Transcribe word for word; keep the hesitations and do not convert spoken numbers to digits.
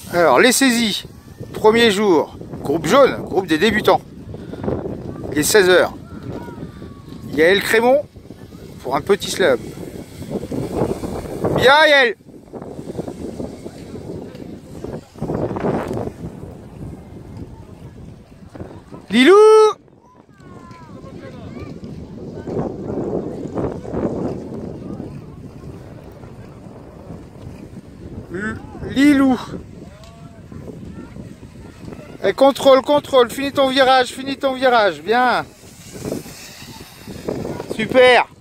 Alors, les saisies. Premier jour. Groupe jaune, groupe des débutants. Il est seize heures. Yael Crémont pour un petit slalom. Bien Yael. Lilou. Lilou. Et contrôle, contrôle, finis ton virage, finis ton virage, bien. Super.